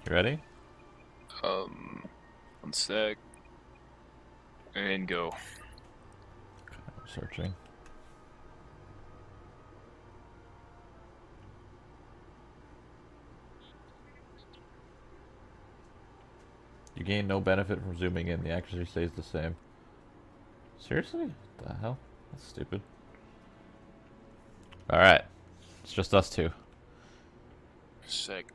You ready? One sec. And go. I'm searching. You gain no benefit from zooming in. The accuracy stays the same. Seriously? What the hell? That's stupid. Alright. It's just us two. Sick.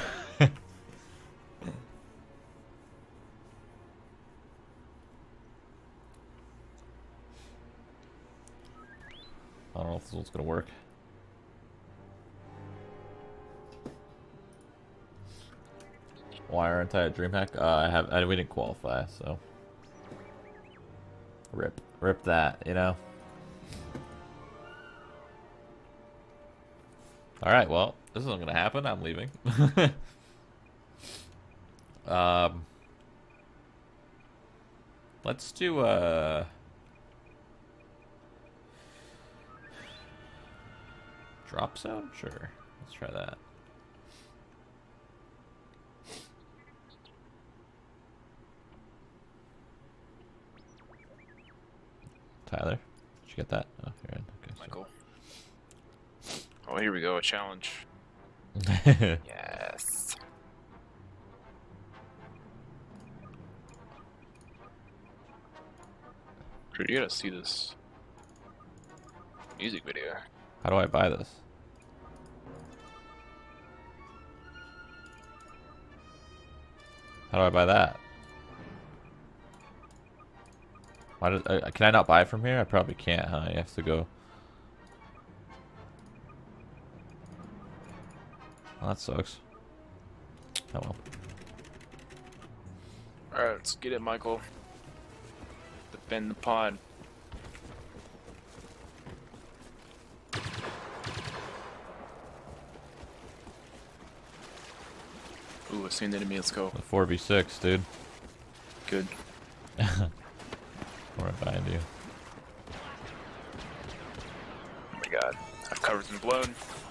I don't know if this one's gonna work. Why aren't I at DreamHack? We didn't qualify, so rip that, you know. All right, well, this isn't gonna happen. I'm leaving. Let's do drop zone. Sure, let's try that. Tyler, did you get that? Oh, you're in. Okay. Michael. Oh, here we go. A challenge. So. Yes. Dude, you gotta see this music video. How do I buy this? How do I buy that? Why does, can I not buy from here? I probably can't, huh? You have to go. Well, that sucks. Oh well. Alright, let's get it, Michael. Defend the pod. Ooh, I seen the enemy. Let's go. The 4v6, dude. Good. Right behind you. Oh my god. I've covered and blown.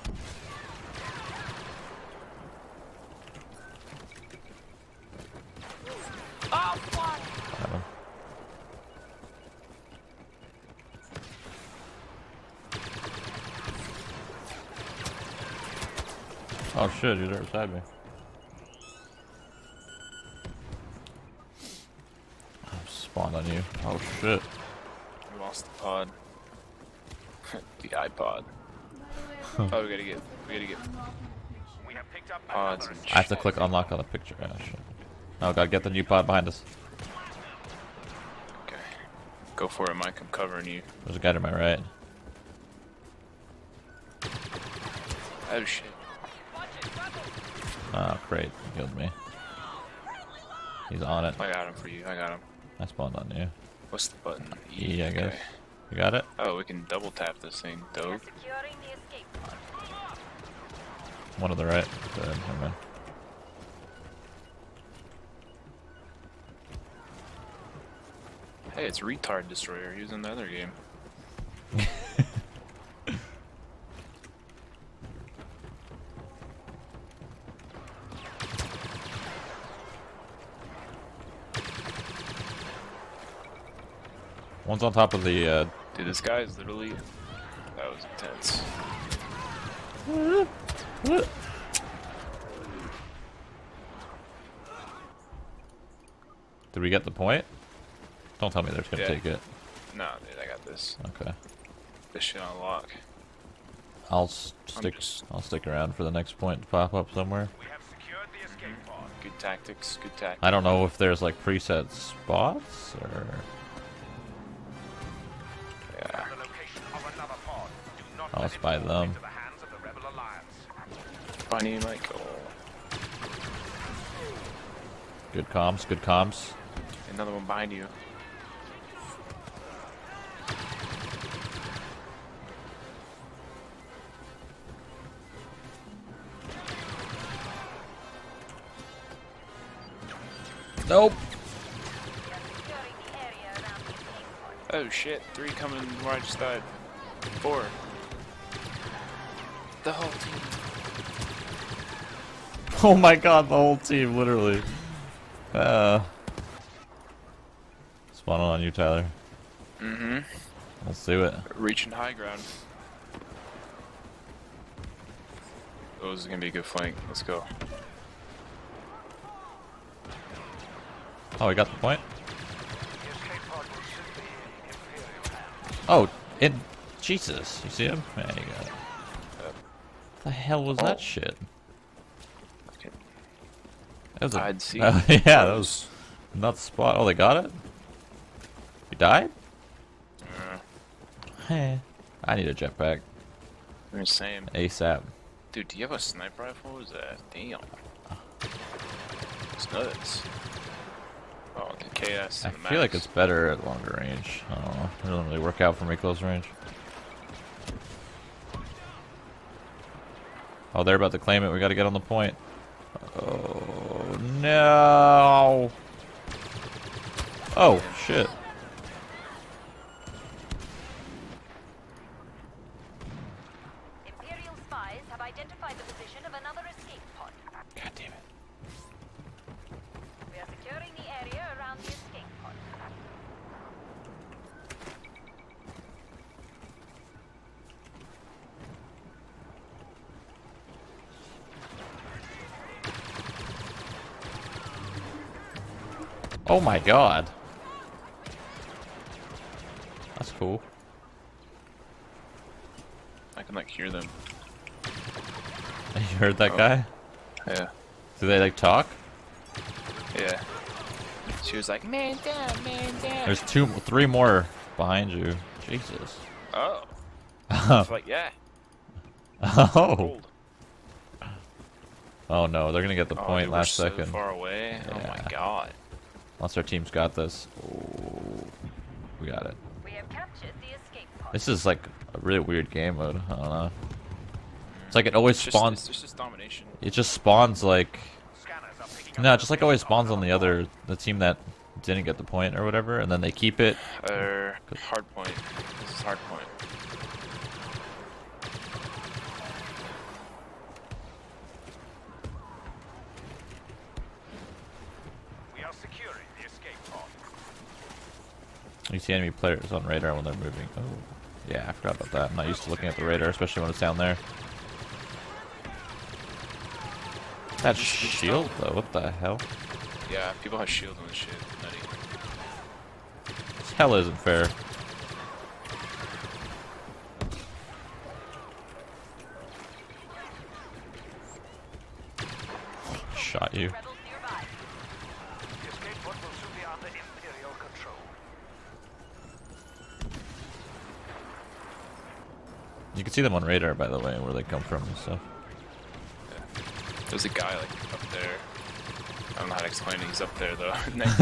Got him. Oh shit, he's right beside me. I'm spawned on you. Oh shit. We lost the pod. The iPod. Oh, we gotta get pods and I have to click unlock on the picture. Oh, shit. Oh god, get the new pod behind us. Okay. Go for it, Mike. I'm covering you. There's a guy to my right. Oh shit. Oh, great. He killed me. He's on it. I got him for you. I got him. I spawned on you. What's the button? E, I guess. Okay. You got it? Oh, we can double tap this thing. Dope. One to the right. Good. Never mind. Hey, it's Retard Destroyer. He was in the other game. One's on top of the, Dude, this guy is literally... That was intense. Did we get the point? Don't tell me they're gonna Yeah. take it. Nah, dude, I got this. Okay. This shit on lock. I'll stick around for the next point to pop up somewhere. Good tactics, good tactics. I don't know if there's like preset spots or Yeah. oh, let's buy them. Funny, Michael. Good comms, good comms. Another one behind you. Nope. Oh shit, 3 coming where I just died. 4. The whole team. Oh my god, the whole team, literally. Spawning on you, Tyler. Mm-hmm. Let's do it. Reaching high ground. Oh, this is gonna be a good flank. Let's go. Oh, we got the point? Oh, Jesus. You see him? Yeah, you got it. What the hell was that shit? Okay. That was a... I'd see. yeah, that was not the spot. Oh, they got it? You died? Hey. I need a jetpack. Same. ASAP. Dude, do you have a sniper rifle? What is that? Damn. It's nuts. Oh, the KS I and the feel like Max. it's better at longer range. I don't know. It doesn't really work out for me close range. Oh, they're about to claim it. We got to get on the point. Oh, no. Oh, shit. Imperial spies have identified the position of another escape pod. God damn it. We are securing the area around the escape pod. Oh my god. That's cool. I can like hear them. You heard that guy? Yeah. Do they like talk? Yeah. She was like, man down, man down. There's three more behind you. Jesus. Oh. It's like, yeah. Oh. Cold. Oh no, they're gonna get the Oh, point dude, last we're second. So far away. Oh my Yeah. god. Once our team's got this. Oh, we got it. We have captured the escape pod. This is like a really weird game mode. I don't know. It's like it always spawns. It's just domination. It just spawns like. No, it just like always spawns on the team that didn't get the point or whatever, and then they keep it. Hard point. This is hard point. We are securing the escape pod. You see enemy players on radar when they're moving. Oh, yeah, I forgot about that. I'm not used to looking at the radar, especially when it's down there. That shield though, what the hell? Yeah, people have shield on this shit. Nutty. This hell isn't fair. Shot you. Rebels nearby. The escape pod will soon be under Imperial control. You can see them on radar, by the way, where they come from and stuff. There's a guy like up there. I don't know how to explain it. He's up there though.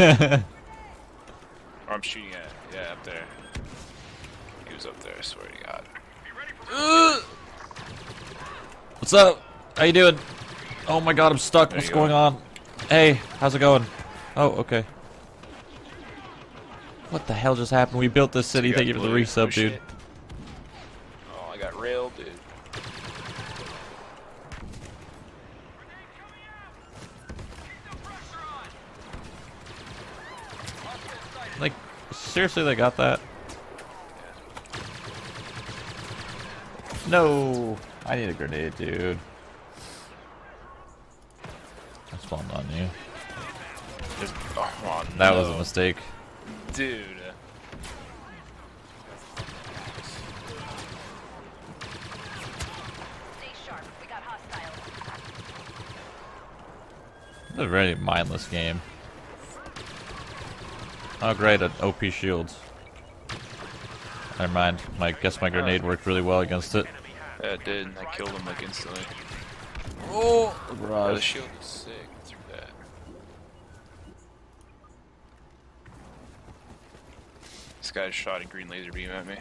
Or I'm shooting at. Yeah, up there. He was up there. I swear to God. What's up? How you doing? Oh my god, I'm stuck. There What's you going go. on? Hey, how's it going? Oh, okay. What the hell just happened? We built this city. You Thank got you for the blue. resub, Oh, dude. shit. Oh, I got railed, dude. Like, seriously, they got that? No! I need a grenade, dude. I spawned on you. Oh, That no. was a mistake. Dude. Stay sharp. We got hostiles. It's a very mindless game. Oh great, an OP shields. Never mind. I guess my grenade worked really well against it. Yeah, it did. I killed him like instantly. Oh, Oh, the barrage. shield is sick. Through that. This guy shot a green laser beam at me.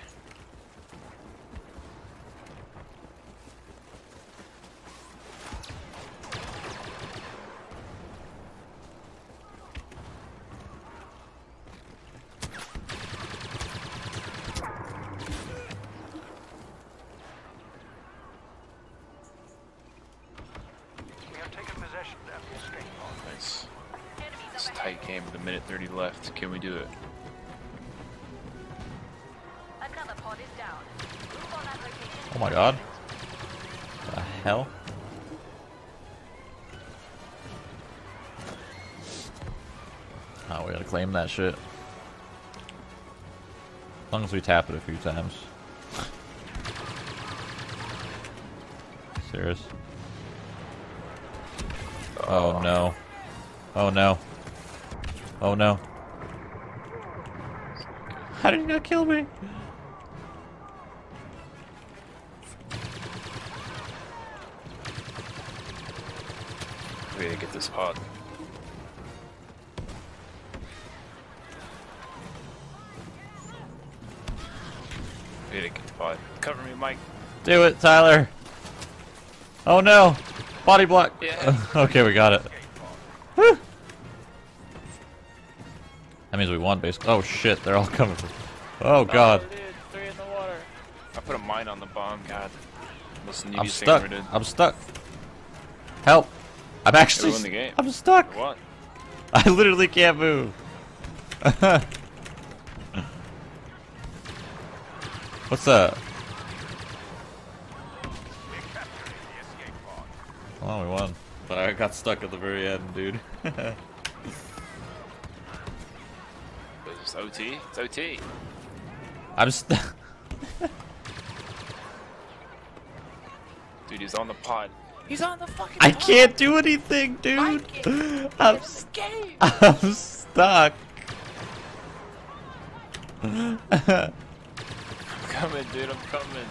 We have taken possession game with a minute 30 left. Can we do it? Another pod is down. Move on that location. Oh my god. The hell? Oh, we gotta claim that shit. As long as we tap it a few times. Serious? Oh no. Oh no. Oh no. How did he not kill me? We gotta get this pod. We gotta get the pod. Cover me, Mike. Do it, Tyler. Oh no. Body block. Yeah. Okay, we got it. Woo. That means we won, basically. Oh shit, they're all coming from. Oh god. Oh, dude, 3 in the water. I put a mine on the bomb, god. Most I'm neediest thing stuck. ever did. I'm stuck. Help. I'm actually. Who won the game? I'm stuck. What? I literally can't move. What's up? Oh, we won. But I got stuck at the very end, dude. Is this OT? It's OT. I'm stuck. Dude, he's on the pod. He's on the fucking I pod. can't do anything, dude. I'm Game. I'm stuck. I'm coming, dude. I'm coming.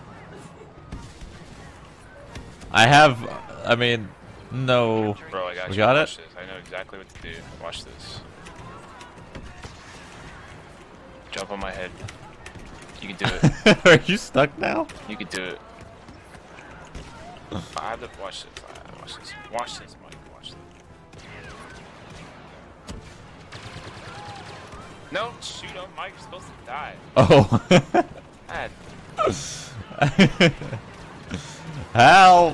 I mean, no. Bro, I got We you. got Watch it? this. I know exactly what to do. Watch this. Jump on my head. You can do it. Are you stuck now? You can do it. I have to watch this. Watch this. Watch this, Mike. Watch this. No, shoot him, Mike. You're supposed to die. Oh. God. Help!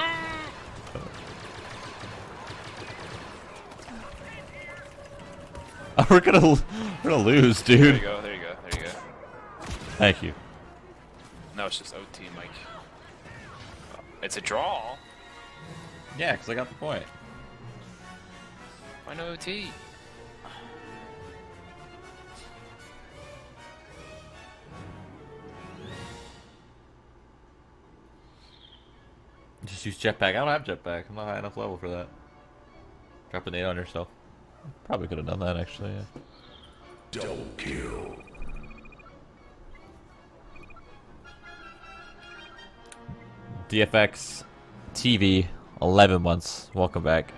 Oh, we're gonna lose, There you dude. go. There you go. There you go. Thank you. No, it's just OT, Mike. It's a draw. Yeah, because I got the point. Why no OT? Just use jetpack. I don't have jetpack. I'm not high enough level for that. Drop a nade on yourself. Probably could have done that actually. Yeah. Double kill. DFX TV, 11 months. Welcome back.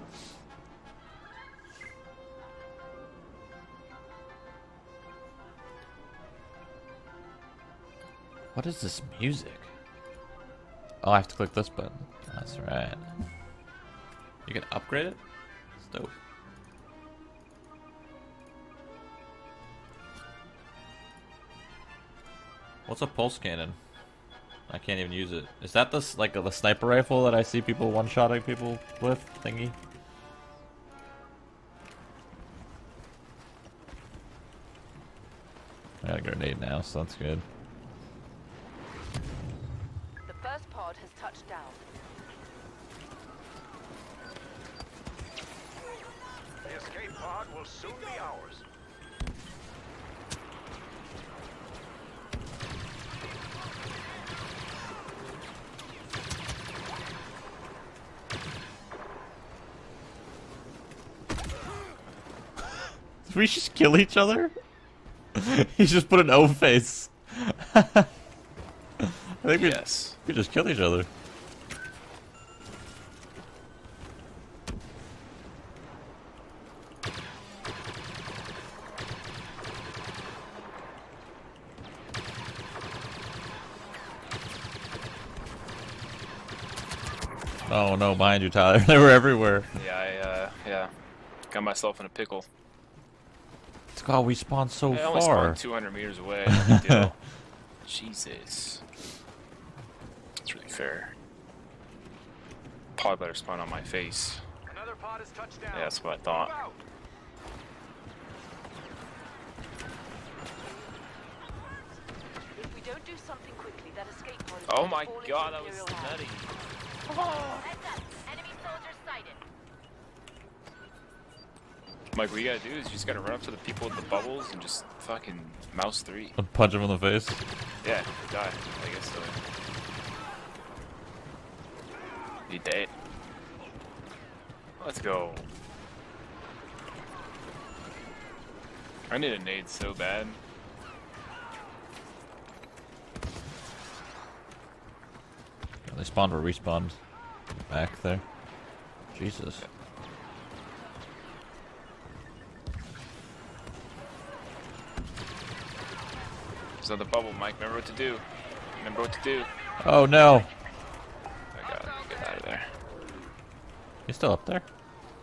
What is this music? Oh, I have to click this button. That's right. You can upgrade it? It's dope. What's a pulse cannon? I can't even use it. Is that the like the sniper rifle that I see people one-shotting people with thingy? I got a grenade now, so that's good. The first pod has touched down. The escape pod will soon be ours. Did we just kill each other? He just put an O face. I think Yes. we just killed each other. Oh no, behind you, Tyler. They were everywhere. Yeah, yeah. Got myself in a pickle. It's God, we spawned so I only far. spawned 200 meters away. No big deal. Jesus. That's really fair. Pod better spawn on my face. Another pod has touched down. Yeah, that's what I Move thought. out. don't do something quickly, that escape pod is Oh going to my fall into god, that was Imperial hands. nutty. Heads up. Enemy soldiers sighted. Mike, what you gotta do is you just gotta run up to the people with the bubbles and just fucking mouse 3. Punch him in the face. Yeah, die. I guess so. You dead. Let's go. I need a nade so bad. They spawned or respawned back there. Jesus. There's another bubble, Mike. Remember what to do. Remember what to do. Oh no! I gotta get out of there. He's still up there?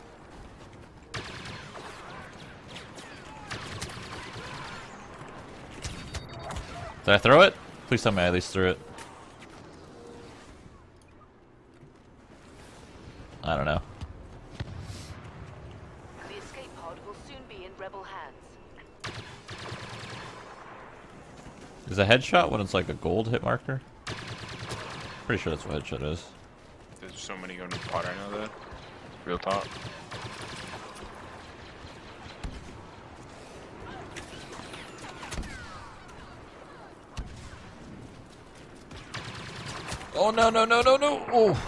Did I throw it? Please tell me I at least threw it. I don't know. The escape pod will soon be in rebel hands. Is a headshot when it's like a gold hit marker? Pretty sure that's what headshot is. There's so many going to the pot right now, though. Real talk. Oh no no no no no! Oh!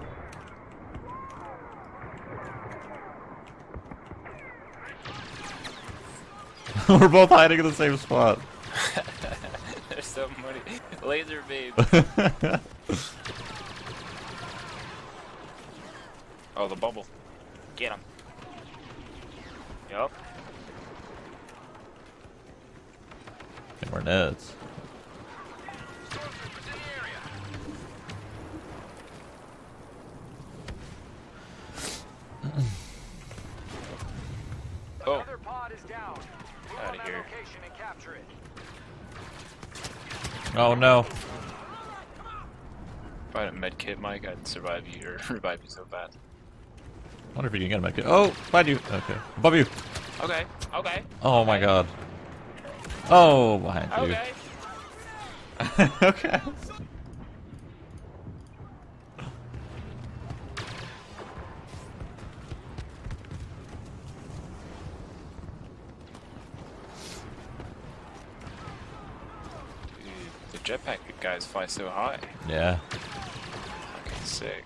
We're both hiding in the same spot. There's so many. Laser babe. Oh, the bubble. Get him. Yup. And we're Neds. Oh, Another pod is down. Move Outta on that here. location and capture it. Oh no. if I had a med kit, Mike, I'd survive you or revive you so fast. I wonder if you can get a med kit. Oh, behind you. Okay. Above you. Okay, okay. Oh my god. Oh, behind you. Okay. Okay. Dude, the jetpack guys fly so high. Yeah. Fucking sick.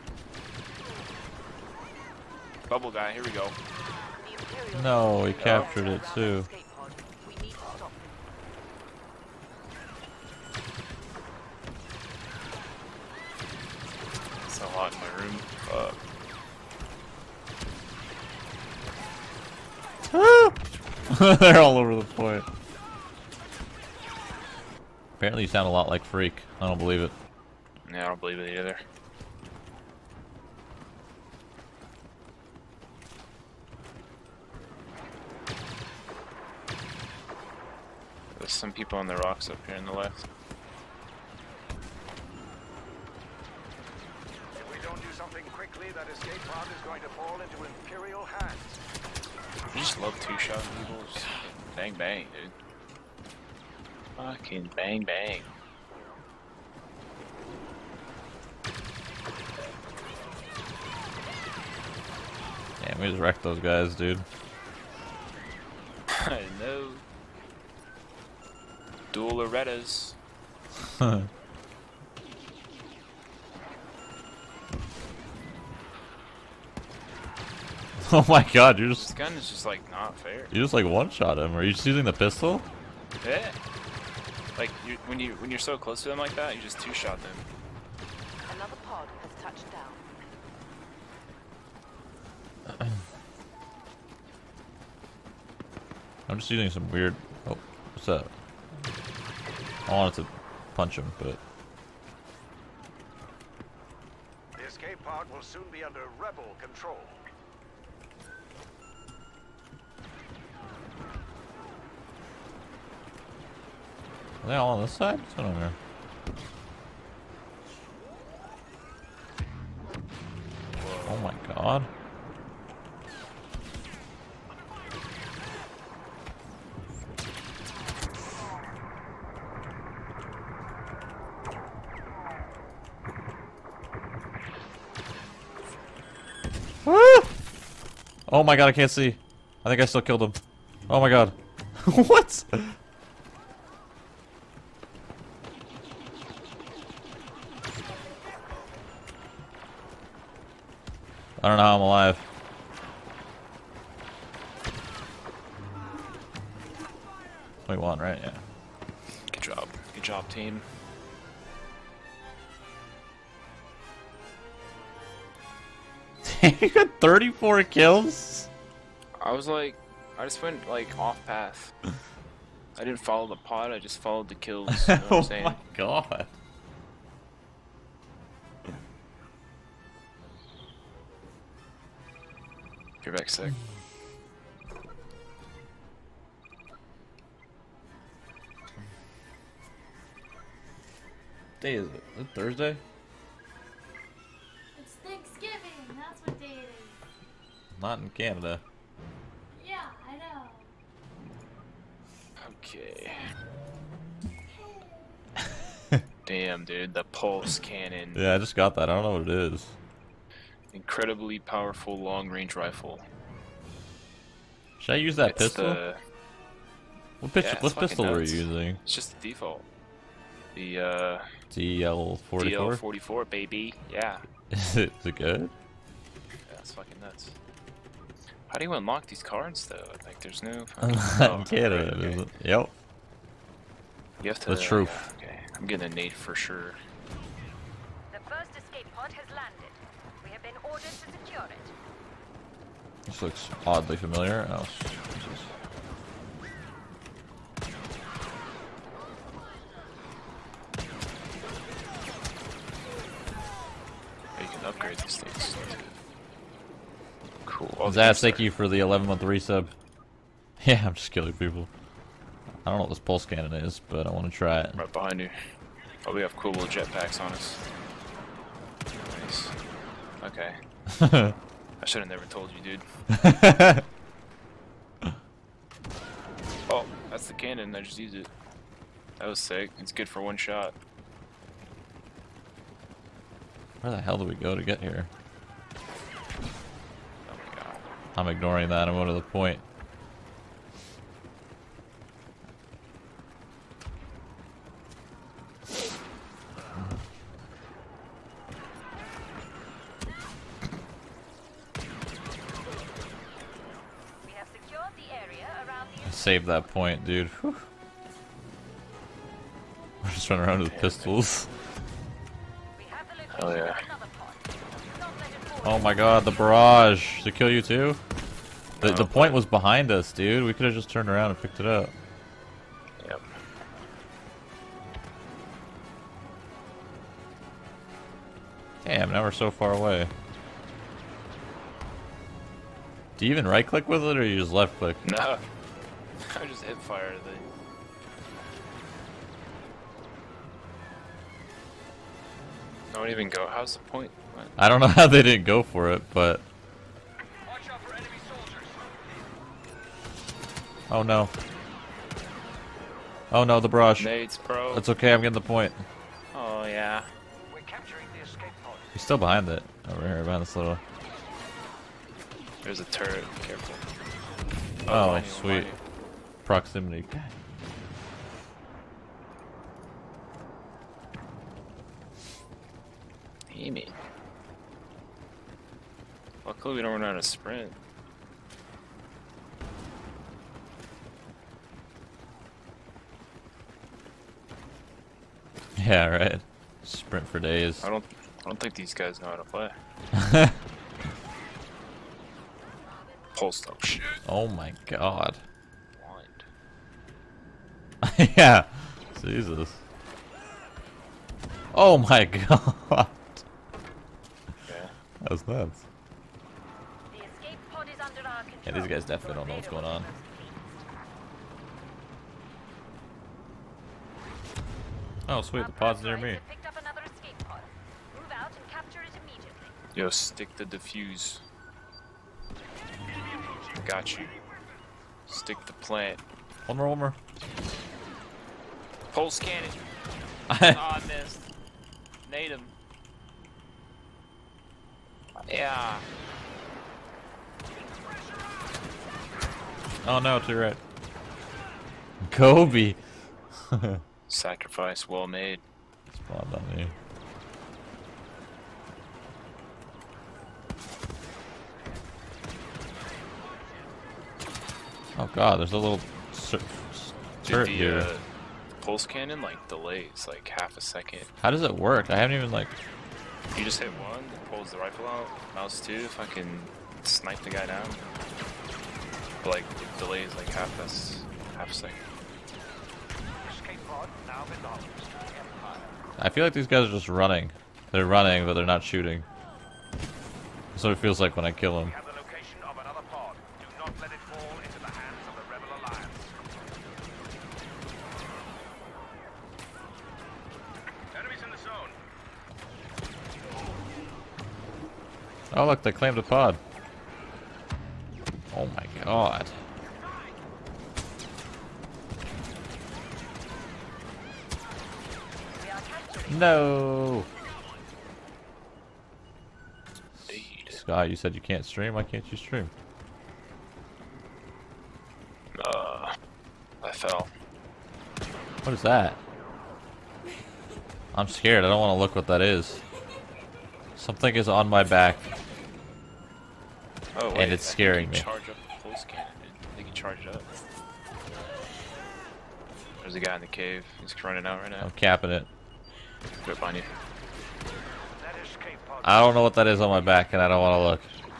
Bubble guy, here we go. The Imperial No, he forces captured are it around too. the escape pod. We need to stop them. It's so hot in my room. They're all over the point. Apparently you sound a lot like Freak. I don't believe it. Yeah, I don't believe it either. There's some people on the rocks up here on the left. If we don't do something quickly, that escape pod is going to fall into Imperial hands. I just love two-shot people. Just bang bang, dude. Fucking bang bang. Damn, we just wrecked those guys, dude. I know. Dual Lorettas. Oh my god, This gun is just like not fair. you just like one-shot him. Are you just using the pistol? Yeah. Like when you're so close to them like that, you just two-shot them. Another pod has touched down. I'm just using some weird... Oh, what's that? I wanted to punch him, but... The escape pod will soon be under rebel control. Are they all on this side? What's going on here? Oh my god. Woo! Oh my god, I can't see. I think I still killed him. Oh my god. What? I don't know how I'm alive. We won, right? Yeah. Good job. Good job, team. You got 34 kills? I was like, I just went like off path. I didn't follow the pod, I just followed the kills. You know what I'm Oh saying? my god. You're back sick. Day is it? Is it Thursday? It's Thanksgiving. That's what day it is. Not in Canada. Yeah, I know. Okay. Damn, dude, the pulse cannon. Yeah, I just got that. I don't know what it is. Incredibly powerful long-range rifle. Should I use that It's pistol? the- What, Yeah, it's what fucking pistol were nuts. you using? It's just the default. The DL44? DL44, baby. Yeah. Is it good? Yeah, it's fucking nuts. How do you unlock these cards though? Like, there's no. Not in Canada, right, is okay. it? Yep. You have to. The truth. Yeah, okay, I'm getting a nade for sure. The first escape pod has landed. We have been ordered to secure it. This looks oddly familiar. Oh, Jesus. You can upgrade these things too. Cool. All the Zaz, games thank are- you for the 11-month resub. Yeah, I'm just killing people. I don't know what this pulse cannon is, but I want to try it. Right behind you. Oh, we have cool little jetpacks on us. Nice. Okay. I should have never told you, dude. Oh, that's the cannon. I just used it. That was sick. It's good for one shot. Where the hell do we go to get here? Oh my god. I'm ignoring that. I'm going to the point. We have secured the area around the Save that point, dude. Whew. We're just running around with pistols. We have the Hell location yeah. of another pod. Do not let it fall. Oh my god, the barrage. Did it kill you too? The No, point was behind us, dude. We could have just turned around and picked it up. Yep. Damn, now we're so far away. Do you even right click with it or you just left click? No. I just hip fire the. No one even go. How's the point? What? I don't know how they didn't go for it, but... Watch out for enemy soldiers. Oh no. Oh no, the barrage. Nades, bro. That's okay, I'm getting the point. Oh yeah. We're capturing the escape pod. He's still behind it. Over here, behind this little... There's a turret. Careful. Oh, behind you, sweet. behind you. Proximity. God. Damn it. Luckily we don't run out of sprint. Yeah, right. Sprint for days. I don't think these guys know how to play. Pulse up shit. Oh my god. Blind. Yeah. Jesus. Oh my god. Yeah. That was nuts. The escape pod is under our control. Yeah, these guys definitely don't know what's going on. Oh, sweet. The pod's near me. Picked up another escape pod. Move out and capture it immediately. Yo, stick the diffuse. Got you. Stick the plant. One more, one more. Pulse cannon. Oh, I missed. Nade him. Yeah. Oh no, to your right. Kobe. Sacrifice well made. Spawned on me. Oh god, there's a little turret Dude, here. the pulse cannon like delays like half a second. How does it work? I haven't even like. You just hit one, it pulls the rifle out. Mouse 2, if I can snipe the guy down. But like it delays like half a second. Escape pod now belongs to the Empire. I feel like these guys are just running. They're running, but they're not shooting. That's what it feels like when I kill them. We have the location of another pod. Do not let it fall into the hands of the Rebel Alliance. Enemies in the zone. Oh look, they claimed a pod. Oh my god. We are capturing. No. Indeed. Scott, you said you can't stream. Why can't you stream? I fell. What is that? I'm scared. I don't want to look what that is. Something is on my back. Oh, wait, And it's scaring me. Charge up the pulse cannon, dude. They can charge it up. There's a guy in the cave. He's running out right now. I'm capping it. Right behind you. That escape pod. I don't know what that is on my back, and I don't want to look.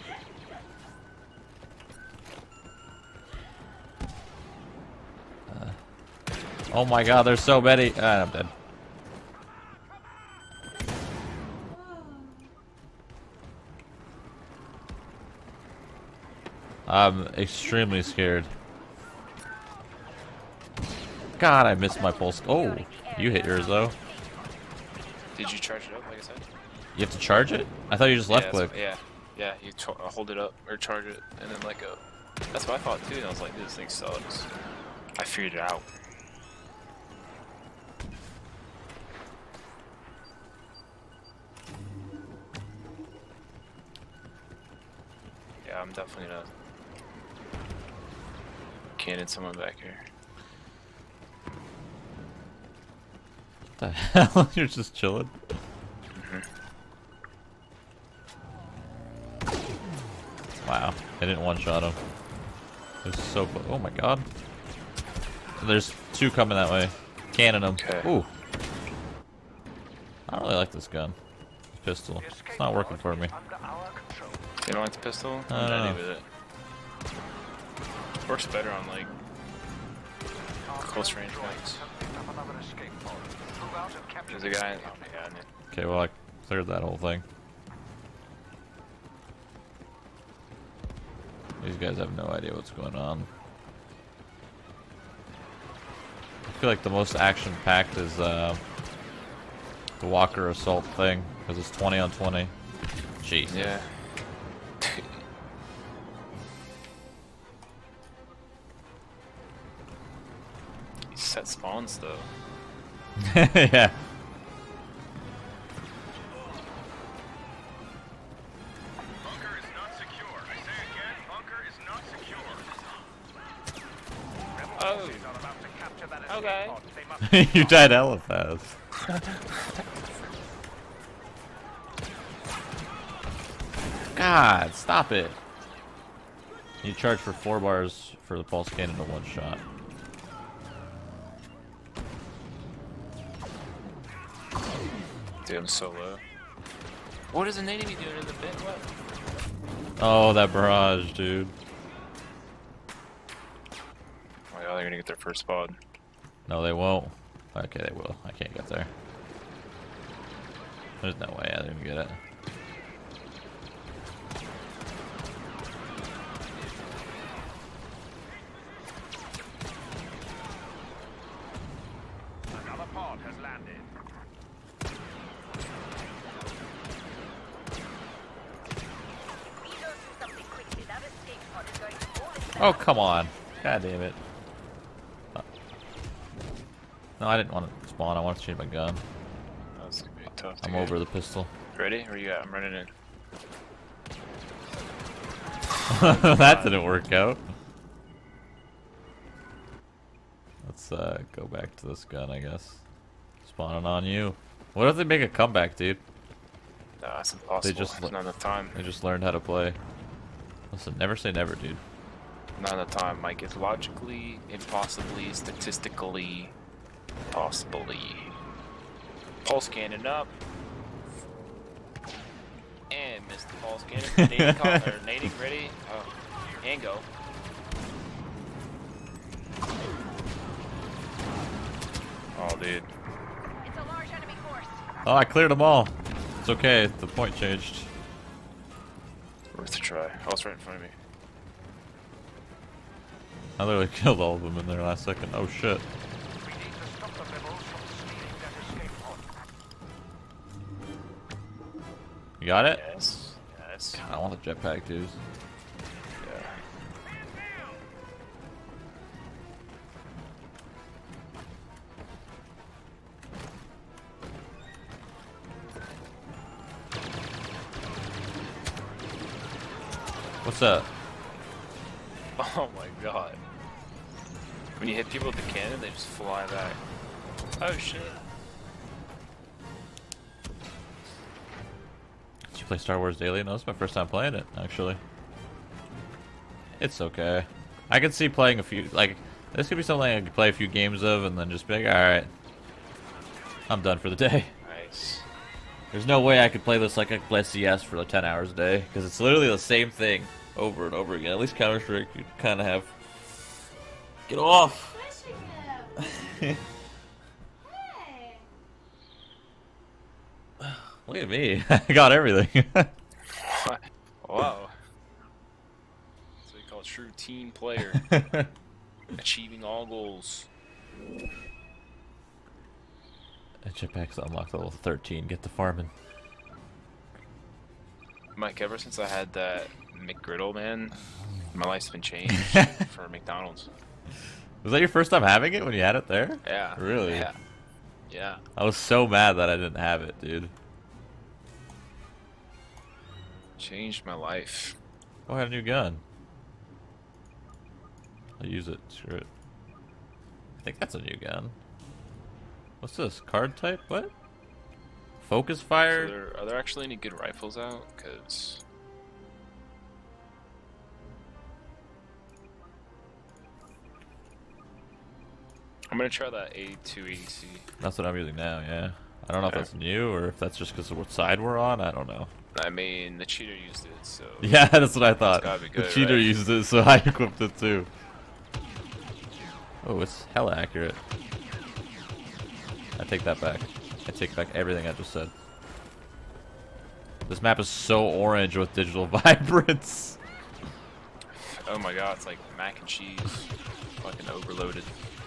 Oh my god, there's so many. I'm dead. I'm extremely scared. God, I missed my pulse. Oh, you hit yours though. Did you charge it up, like I said? You have to charge it? I thought you just left click. Yeah. You hold it up or charge it, and then let go. That's what I thought too. And I was like, this thing sucks. I figured it out. Yeah, I'm definitely gonna cannon someone back here. What the hell? You're just chilling. Wow, I didn't one-shot him. It was so close. Oh my god. There's two coming that way. Cannon them. Okay. Ooh. I don't really like this gun. This pistol. It's not working for me. Under our control. You don't like the pistol? I I'm don't ready know. with it. Works better on like close range guns. Picked up another escape pod. Move out and capture There's a the guy. escape Oh my god. Okay, well I cleared that whole thing. These guys have no idea what's going on. I feel like the most action-packed is the Walker Assault thing, because it's 20 on 20. Jeez. Yeah. He set spawns though. Yeah. Bunker is not secure. I say again, bunker is not secure. Rebel Oh. forces are about to capture that escape Okay. pod. They must You died hella fast. God, stop it. You charge for 4 bars for the pulse cannon to one shot. Dude, I'm so low. What is an enemy doing in the pit? What? Oh, that barrage, dude. Oh my god, they're gonna get their first spawn. No, they won't. Okay, they will. I can't get there. There's no way I didn't get it. Another pod has landed. We go through something quickly. That escape pod is going to fall into Oh, come on. God damn it. No, I didn't want to spawn. I want to change my gun. That's gonna be tough. To I'm get. over the pistol. Ready? Where you at? I'm running in. That didn't work out. Let's go back to this gun, I guess. Spawning on you. What if they make a comeback, dude? Nah, it's impossible. There's not enough time. They just learned how to play. Listen, never say never, dude. Not enough time, Mike. It's logically, impossibly, statistically, possibly. Pulse cannon up. And missed the pulse cannon. Nading ready. Oh, and go. Oh, dude. It's a large enemy force. Oh, I cleared them all. It's okay. The point changed. Worth a try. Oh, it's right in front of me. I literally killed all of them in there last second. Oh shit. We need to stop the rebels from stealing that escape pod. You got it? Yes. Yes. I want the jetpack, dudes. Yeah. What's up? Oh my god. When you hit people with the cannon, they just fly back. Oh shit. Did you play Star Wars Daily? No, it's my first time playing it, actually. It's okay. I could see playing a few, like, this could be something I could play a few games of and then just be like, alright, I'm done for the day. Nice. There's no way I could play this like I could play CS for like 10 hours a day, because it's literally the same thing over and over again. At least Counter-Strike, you kind of have... Get off! Pushing him. Hey. Look at me. I got everything. Wow. That's what you call a true team player. Achieving all goals. Jetpack's unlocked level 13. Get the farming. Mike, ever since I had that McGriddle, man, my life's been changed for McDonald's. Was that your first time having it when you had it there? Yeah. Really? Yeah. Yeah. I was so mad that I didn't have it, dude. Changed my life. Oh, I had a new gun. I'll use it. Screw it. I think that's a new gun. What's this? Card type? What? Focus fire? So are there actually any good rifles out? Because... I'm gonna try that A280C. That's what I'm using now, yeah. I don't know if Okay. that's new or if that's just because of what side we're on. I don't know. I mean, the cheater used it, so... Yeah, that's what I thought. gotta be The good, cheater right? used it, so I equipped it too. Oh, it's hella accurate. I take that back. I take back everything I just said. This map is so orange with digital vibrance. Oh my god, it's like mac and cheese. Fucking overloaded.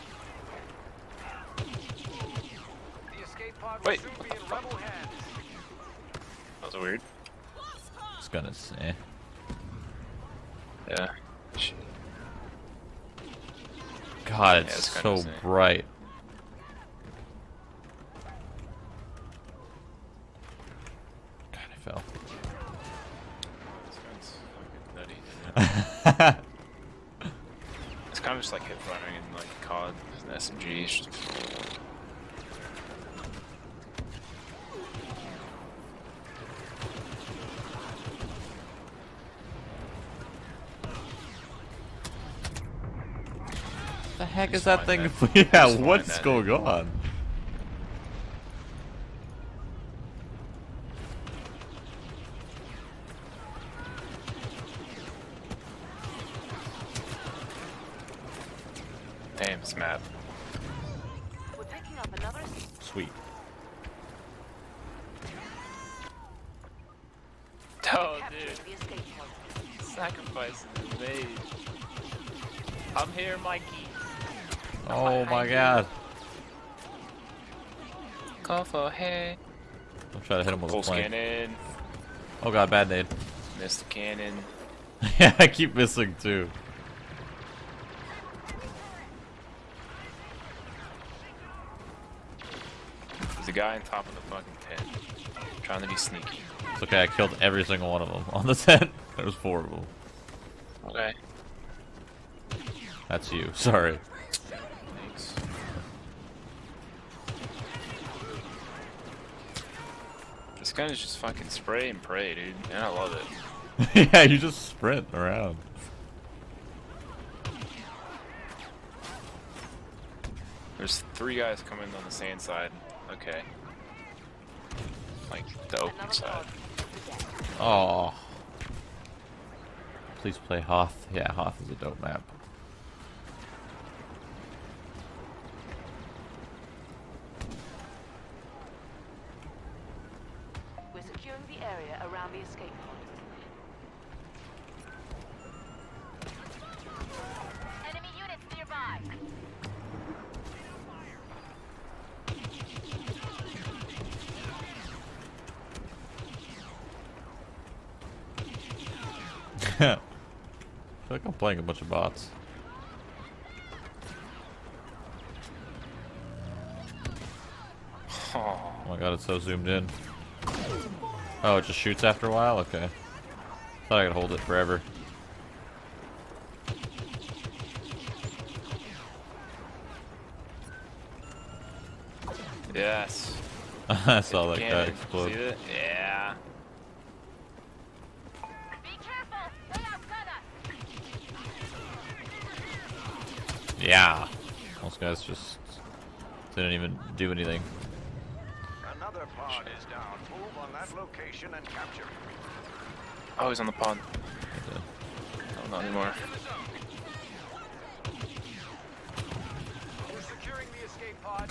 The escape pod Wait, will soon what be the in fuck? rebel hands. That was weird. This gun is eh. Yeah. Shit. God, Yeah, it's it's so kinda insane. bright. God, I fell. This gun's fucking nutty. It's kind of just like hip running and like COD and SMG. It's just... The heck is Just that find thing? that. Yeah, Just what's find that. going on? Damn, this map. We're picking up another Sweet. Oh, capturing dude. the escape pod. Sacrifices made. I'm here, Mikey. Oh my god. Go for head. I'll try to hit him with a Pulse flank. cannon. Oh god, bad nade. Missed the cannon. Yeah, I keep missing too. There's a guy on top of the fucking tent. Trying to be sneaky. It's okay, I killed every single one of them on the tent. There was 4 of them. Okay. That's you. Sorry. Thanks. This guy is just fucking spray and pray, dude. And I love it. Yeah, you just sprint around. There's 3 guys coming on the sand side. Okay. Like the open side. Oh. Please play Hoth. Yeah, Hoth is a dope map. We're securing the area around the escape pod. Enemy units nearby. I feel like I'm playing a bunch of bots. Oh, Oh my god, it's so zoomed in. Oh, it just shoots after a while? Okay. Thought I could hold it forever. yes. I saw that guy Cannon. explode. See that? Yeah. Be careful. They outgun us. Yeah. Those guys just didn't even do anything. Another pod is down. Move on that location and capture it. Oh, he's on the pond. Okay. Oh, not anymore. We're securing the escape pod.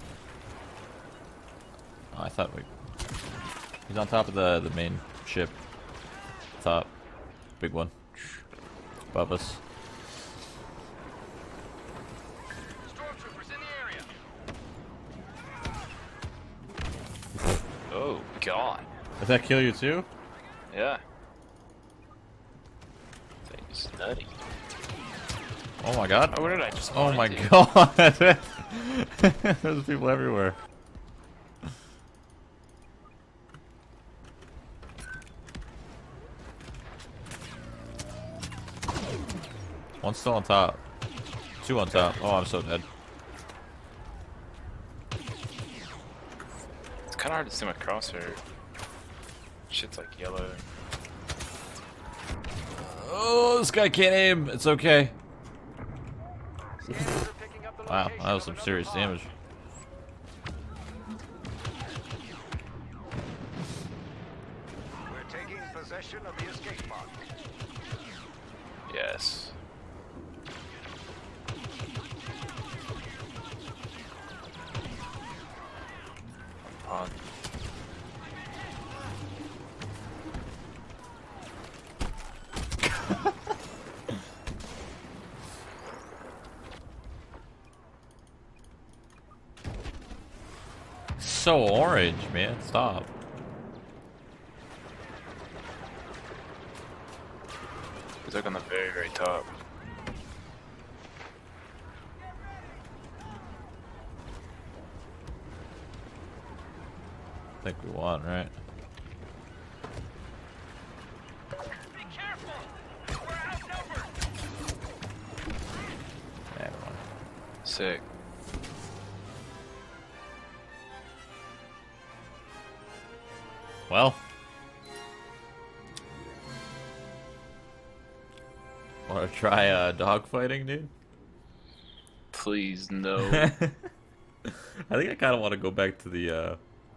Oh, I thought he's on top of the main ship. Top. Big one. Above us. Stormtroopers in the area. Oh, God. Did that kill you too? Yeah. Thing's nutty. Oh my god. Oh, where did I just Oh spawn my into? god. There's people everywhere. One's still on top. 2 on top. Oh, I'm so dead. It's kind of hard to see my crosshair. Shit's like yellow. Oh, this guy can't aim. It's okay. Scanners are picking up the Wow, location that was of some another serious pod. damage. We're taking possession of the escape pod. Yes. Pond. So orange, man. Stop. He's like on the very, very top. I think we won, right? Be careful! We're outnumbered! Yeah, we won. Sick. Well. Wanna try dogfighting, dude? Please, no. I think I kind of want to go back to the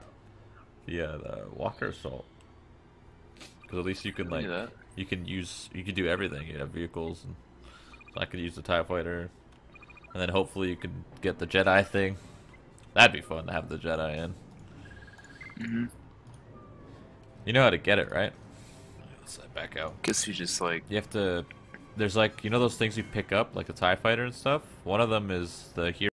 Walker Assault. Because at least you can, Can like, do that. you can do everything. You have vehicles, and so I could use the TIE Fighter. And then hopefully you can get the Jedi thing. That'd be fun to have the Jedi in. Mm-hmm. You know how to get it, right? Let's back out. Guess you just like You have to... There's like, you know those things you pick up, like the TIE Fighter and stuff? One of them is the hero.